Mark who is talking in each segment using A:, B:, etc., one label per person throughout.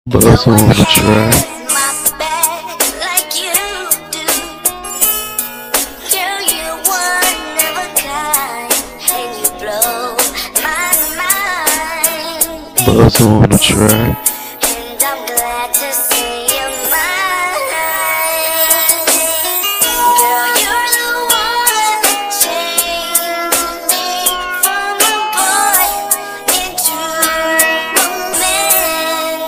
A: Buzz on the track. Buzz on the track.
B: And I'm glad to see you mine. Girl, you're the one that changed me from a boy into a man.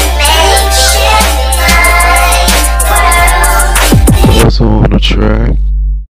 A: On the track.